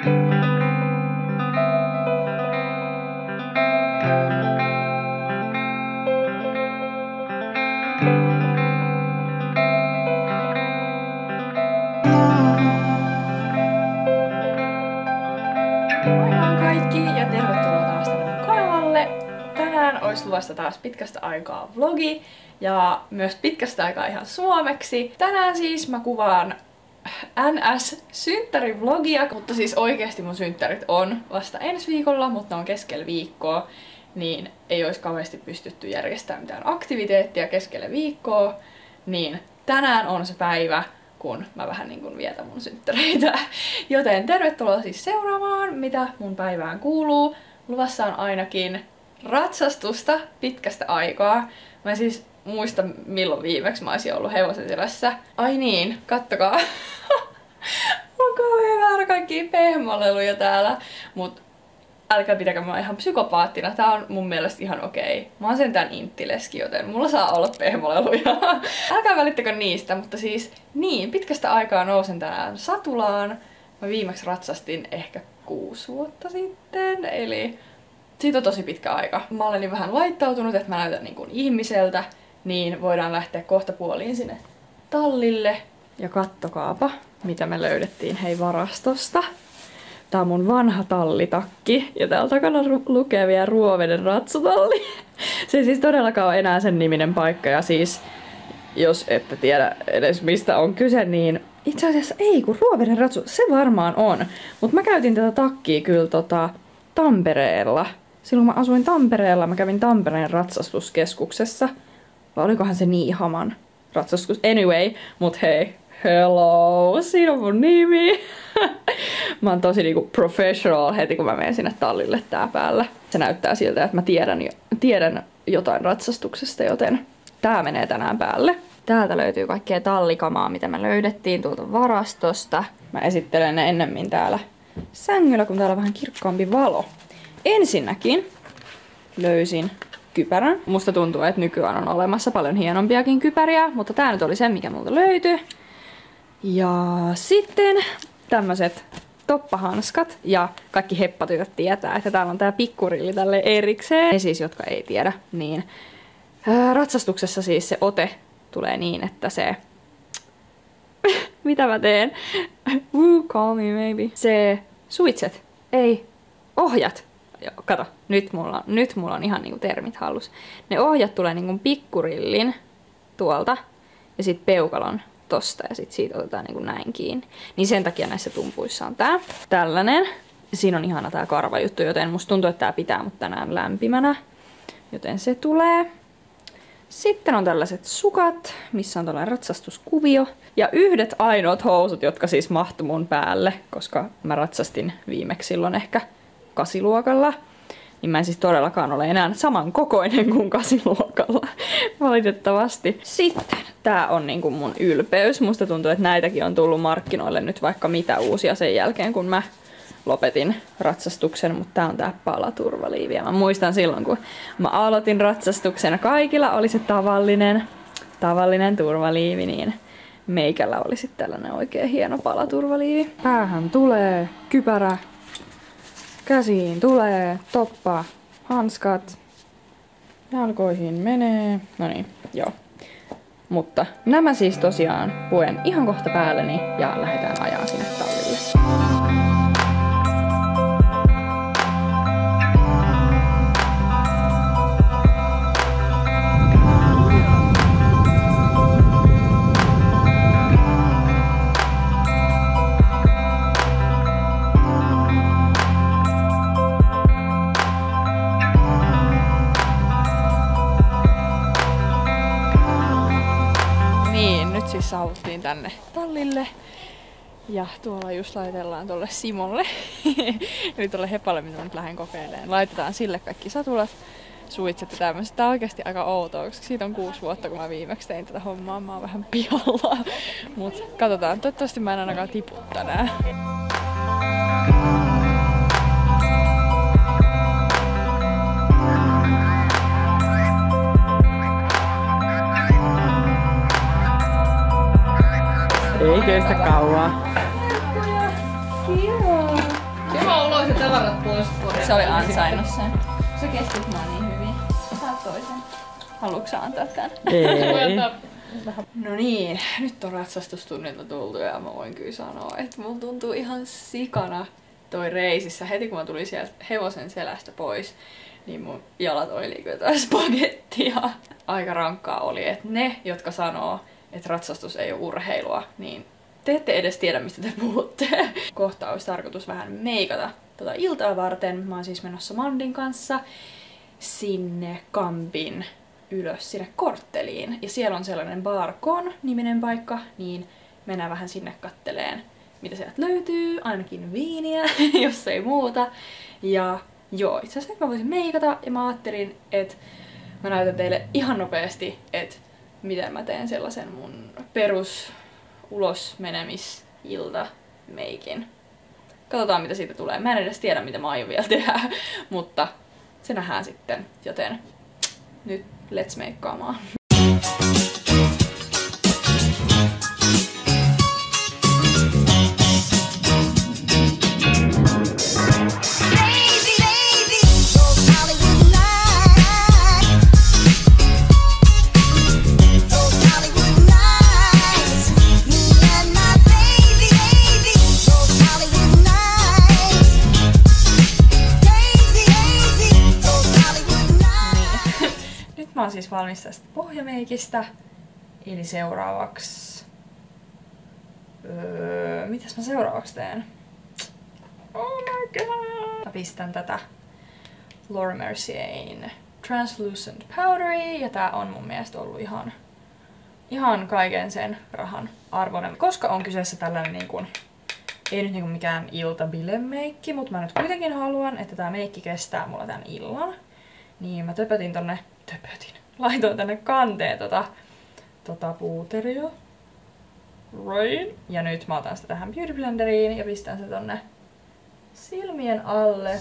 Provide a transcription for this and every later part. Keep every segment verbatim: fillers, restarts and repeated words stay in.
Olisi luvassa taas pitkästä aikaa vlogi ja myös pitkästä aikaa ihan suomeksi. Tänään siis mä kuvaan N S-synttärivlogia, mutta siis oikeasti mun synttärit on vasta ensi viikolla, mutta ne on keskellä viikkoa, niin ei olisi kauheasti pystytty järjestämään mitään aktiviteettia keskellä viikkoa, niin tänään on se päivä, kun mä vähän niin kuin vietän mun synttäreitä. Joten tervetuloa siis seuraamaan, mitä mun päivään kuuluu. Luvassa on ainakin ratsastusta pitkästä aikaa. Mä en siis muista milloin viimeksi mä olisin ollut hevosen selässä. Ai niin, kattokaa. On kauhean väärä kaikkia pehmoleluja täällä. Mut älkää pitäkää mä ihan psykopaattina. Tää on mun mielestä ihan okei. Mä oon sentään inttileski, joten mulla saa olla pehmoleluja. Älkää välittäkö niistä, mutta siis niin, pitkästä aikaa nousen tänään satulaan. Mä viimeksi ratsastin ehkä kuusi vuotta sitten, eli siitä on tosi pitkä aika. Mä olen niin vähän laittautunut, että mä näytän niin kuin ihmiseltä, niin voidaan lähteä kohta puoliin sinne tallille. Ja kattokaapa, mitä me löydettiin hei varastosta. Tää on mun vanha tallitakki, ja täällä takana lukee vielä Ruoveden ratsutalli. Se ei siis todellakaan ole enää sen niminen paikka, ja siis jos ette tiedä edes mistä on kyse, niin itse asiassa ei, kun Ruoveden ratsu, se varmaan on. Mutta mä käytin tätä takkia kyllä tota Tampereella. Silloin mä asuin Tampereella, mä kävin Tampereen ratsastuskeskuksessa. Vai olikohan se Niihaman ratsastus? Anyway, mut hei, hello, siinä on mun nimi. Mä oon tosi niinku professional heti kun mä menen sinne tallille tää päällä. Se näyttää siltä, että mä tiedän, jo, tiedän jotain ratsastuksesta, joten tää menee tänään päälle. Täältä löytyy kaikkea tallikamaa, mitä me löydettiin tuolta varastosta. Mä esittelen ne ennemmin täällä sängyllä, kun täällä on vähän kirkkaampi valo. Ensinnäkin löysin kypärän. Musta tuntuu, että nykyään on olemassa paljon hienompiakin kypäriä, mutta tää nyt oli se, mikä multa löytyi. Ja sitten tämmöset toppahanskat, ja kaikki heppatytöt tietää, että täällä on tää pikkurilli tälle erikseen. Ne siis, jotka ei tiedä, niin ää, ratsastuksessa siis se ote tulee niin, että se mitä mä teen? Woo, call me maybe. Se suitset, ei, ohjat. Joo, kato, nyt mulla, nyt mulla on ihan niinku termit hallus. Ne ohjat tulee niinku pikkurillin tuolta ja sit peukalon tosta ja sit siitä otetaan niinku näin kiinni. Niin sen takia näissä tumpuissa on tää. Tällainen. Siinä on ihana tää karvajuttu, joten musta tuntuu, että tää pitää mut tänään lämpimänä. Joten se tulee. Sitten on tällaiset sukat, missä on tällainen ratsastuskuvio. Ja yhdet ainoat housut, jotka siis mahtu mun päälle, koska mä ratsastin viimeksi silloin ehkä kasiluokalla. Niin mä en siis todellakaan ole enää saman kokoinen kuin kasiluokalla. Valitettavasti. Sitten tää on niinku mun ylpeys. Musta tuntuu, että näitäkin on tullut markkinoille nyt vaikka mitä uusia sen jälkeen, kun mä lopetin ratsastuksen, mutta tää on tää palaturvaliivi. Ja mä muistan silloin, kun mä aloitin ratsastuksen, kaikilla oli se tavallinen, tavallinen turvaliivi, niin meikällä oli sitten tällainen oikein hieno palaturvaliivi. Päähän tulee kypärä, käsiin tulee toppa, hanskat, jalkoihin menee, no niin, joo. Mutta nämä siis tosiaan puen ihan kohta päälleni ja lähdetään ajaa sinne tallille. Siis saavuttiin tänne tallille ja tuolla just laitellaan tolle Simolle eli tolle hepalle, mitä mä nyt lähden kokeilemaan. Laitetaan sille kaikki satulat, suitset ja tämmöset. Tää on oikeesti aika outoa, koska siitä on kuusi vuotta kun mä viimeksi tein tätä hommaa. Mä oon vähän pihalla, mut katsotaan. Toivottavasti mä en ainakaan tipu tänään. Ei kestä kauaa. Kiva. se tavarat pois. Se oli ansainnut sen. Se kesti mua niin hyvin. Saat toisen. Haluatko sä antaa tän? Ei. No niin, nyt on ratsastustunnilta tultu ja mä voin kyllä sanoa, että mulla tuntuu ihan sikana toi reisissä. Heti kun mä tulin sieltä hevosen selästä pois, niin mun jalat oli niinku jotain spagettia. Aika rankkaa oli, että ne, jotka sanoo, että ratsastus ei ole urheilua, niin te ette edes tiedä, mistä te puhutte. Kohta olisi tarkoitus vähän meikata tota iltaa varten. Mä oon siis menossa Mandin kanssa sinne Kampin ylös sinne kortteliin. Ja siellä on sellainen Barkon-niminen paikka, niin mennään vähän sinne katteleen, mitä sieltä löytyy. Ainakin viiniä, jos ei muuta. Ja joo, itse asiassa nyt mä voisin meikata ja mä ajattelin, että mä näytän teille ihan nopeasti, että miten mä teen sellaisen mun perus ulos menemisilta meikin. Katsotaan mitä siitä tulee. Mä en edes tiedä mitä mä aion vielä tehdä, mutta se nähdään sitten, joten nyt let's meikkaamaan. Mä oon siis valmis tästä pohjameikistä. Eli seuraavaksi... Öö, mitäs mä seuraavaksi teen? Oh my god! Mä pistän tätä Laura Mercierin Translucent Powderia. Ja tää on mun mielestä ollut ihan, ihan kaiken sen rahan arvoinen. Koska on kyseessä tällainen niin kuin, ei nyt niin kuin mikään iltabilemeikki, mutta mä nyt kuitenkin haluan, että tää meikki kestää mulla tän illan. Niin mä töpötin tonne, töpötin, laitoin tänne kanteen tota, tota puuteria. Right. Ja nyt mä otan sitä tähän Beauty Blenderiin ja pistän se tonne silmien alle.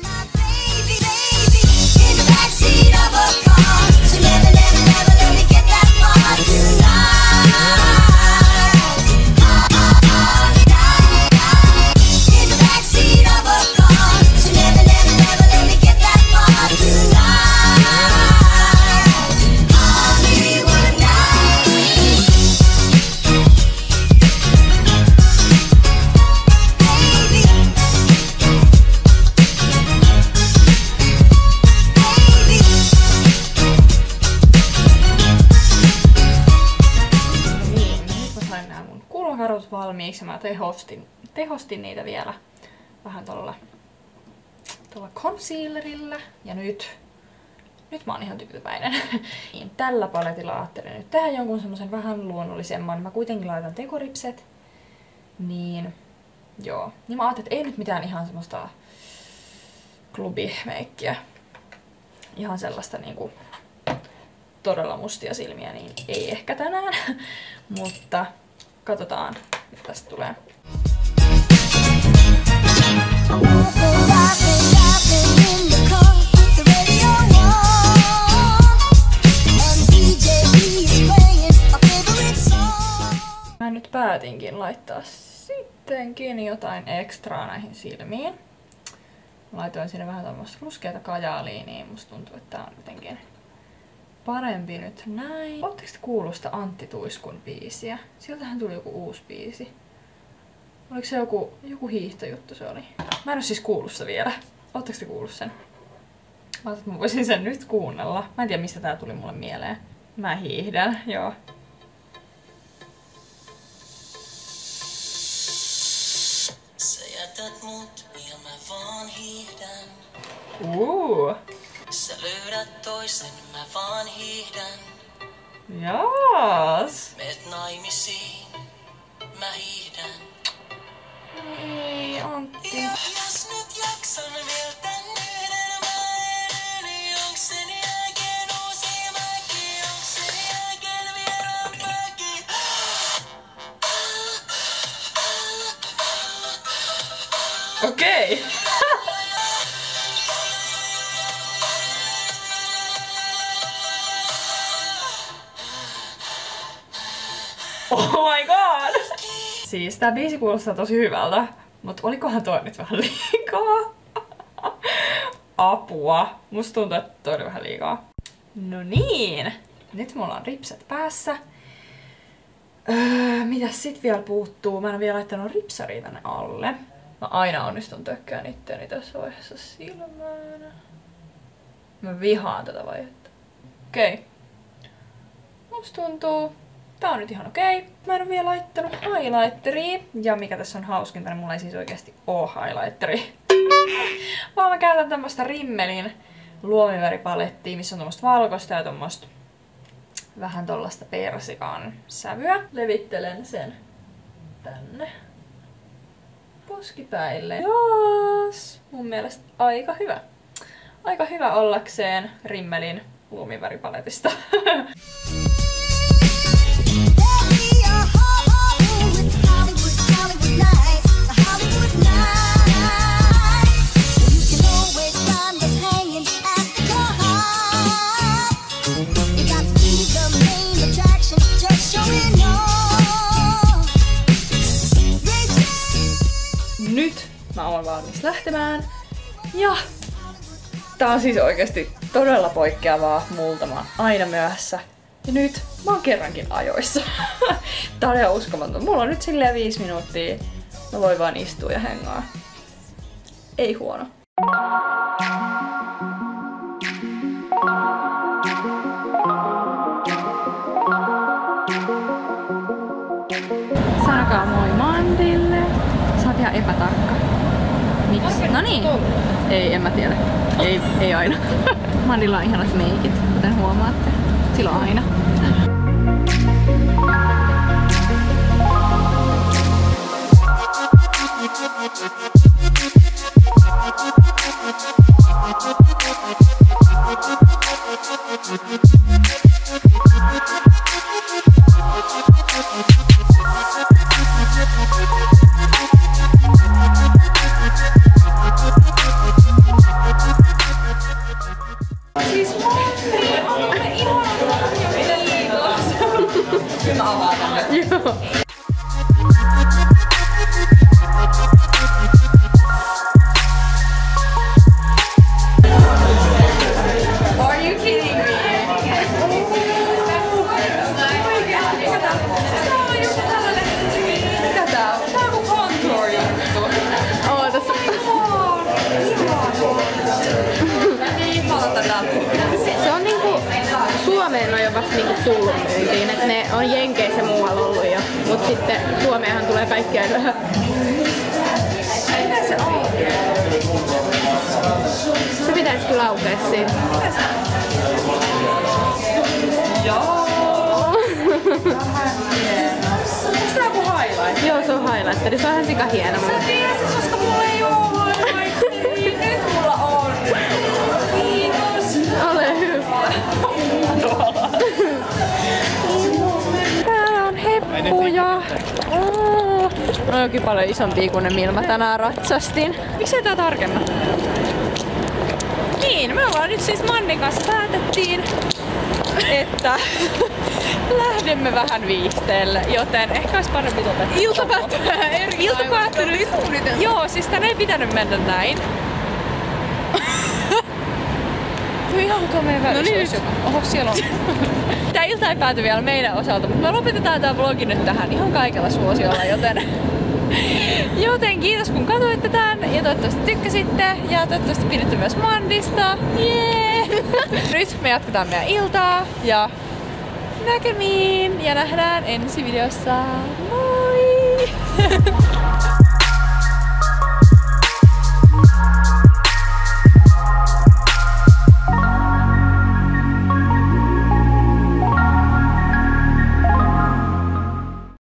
Valmiiksi. Mä tehostin, tehostin niitä vielä vähän tuolla tuolla concealerilla. Ja nyt, nyt mä oon ihan tyytyväinen. Niin, tällä paletilla ajattelin nyt tehdä jonkun semmosen vähän luonnollisemman. Mä kuitenkin laitan tekoripset. Niin, joo. Niin mä ajattelin, että ei nyt mitään ihan semmoista klubimeikkiä. Ihan sellaista niinku todella mustia silmiä, niin ei ehkä tänään. Mutta katsotaan, mitä tästä tulee. Mä nyt päätinkin laittaa sittenkin jotain ekstraa näihin silmiin. Mä laitoin sinne vähän tämmöistä ruskeata kajaalia, niin musta tuntuu, että tää on jotenkin parempi nyt näin. Ootteko te kuullut sitä Antti Tuiskun biisiä? Sieltähän tuli joku uusi biisi. Oliko se joku, joku hiihtojuttu se oli? Mä en oo siis kuullut sitä vielä. Ootteko te kuullut sen? Mä ajattelin, että mä voisin sen nyt kuunnella. Mä en tiedä mistä tää tuli mulle mieleen. Mä hiihdän, joo. Sä jätät mut ja mä vaan hiihdän. Uh. Sä löydät toisen, mä vaan hiihdän. Jaas. Meet naimisiin, mä hiihdän. Ei, Antti. Ja jos nyt jaksan vielä tän yhden mä edyn, niin onks sen jälkeen uusi mäki? Onks sen jälkeen vieraan mäki? Okei. Okay. Oh my god! Siis tää biisi kuulostaa tosi hyvältä. Mut olikohan toi nyt vähän liikaa? Apua. Musta tuntuu, että toi oli vähän liikaa. No niin. Nyt mulla on ripset päässä. Öö, mitäs sit vielä puuttuu? Mä en ole vielä laittanut ripsaria tänne alle. Mä aina onnistun tökkään itteeni tässä vaiheessa silmään. Mä vihaan tätä vaihetta. Okei. Okay. Musta tuntuu. Tää on nyt ihan okei. Okay. Mä en ole vielä laittanut highlighteria. Ja mikä tässä on hauskinta, niin mulla ei siis oikeasti oo highlighteria. Vaan mä käytän tämmöstä Rimmelin luomiväripalettia, missä on tommoista valkoista ja tommoista vähän tollasta persikan sävyä. Levittelen sen tänne poskipäille. Jaas! Mun mielestä aika hyvä. Aika hyvä ollakseen Rimmelin luomiväripaletista. Nyt mä oon valmis lähtemään. Ja tää on siis oikeesti todella poikkeavaa multa. Mä oon aina myöhässä. Ja nyt mä oon kerrankin ajoissa. Tää on ihan uskomaton. Mulla on nyt silleen viisi minuuttia. Mä voin vaan istua ja hengaa. Ei huono. Sanokaa moi Mandille. Sä oot ihan epätarkka. Miksi? No niin. Ei, en mä tiedä. Ei, ei aina. Mandilla on ihanat meikit, kuten huomaatte. Silloin aina. Siis Mandi, anna ihana lahja, kiitos! Kyllä mä avaan tänne. Joo. Are you kidding me? Mikä tää on? Tää on kuin contour juttu. Oo, tässä se on niinku, Suomeen on jo vasta niinku tullut myyntiin, että ne on Jenkeissä muualla ollut jo, mut sitten Suomeenhan tulee kaikkiaan vähän. Mitä se on? Se pitäis kyllä aukea siinä. Joo! Onks tää joku highlight? Joo, se on highlighteri, se on ihan sika hieno. Sä tiesit, koska mulla ei oo highlighteri. Nyt mulla on. Kiitos. Ole hyvä. Täällä on heppuja. Oh. On jokin paljon isompia kuin ne, millä mä tänään ratsastin. Miksei tää tarkemmin? Niin, me ollaan nyt siis Mandin kanssa päätettiin, että lähdemme vähän viihteelle, joten ehkä olisi parempi lopettaa. Ilta päättyy eri Ilta päättynyt. Joo, siis tän ei pitänyt mennä näin. Ihan kuin tuo meidän välissä. No niin, olisi joku. Oho, siellä on. Tää ilta ei pääty vielä meidän osalta, mutta me lopetetaan tää vlogi nyt tähän ihan kaikella suosiolla, joten... Joten kiitos kun katsoitte tän ja toivottavasti tykkäsitte ja toivottavasti piditte myös Mandista. Jee! Nyt me jatketaan meidän iltaa ja näkemiin ja nähdään ensi videossa. Moi!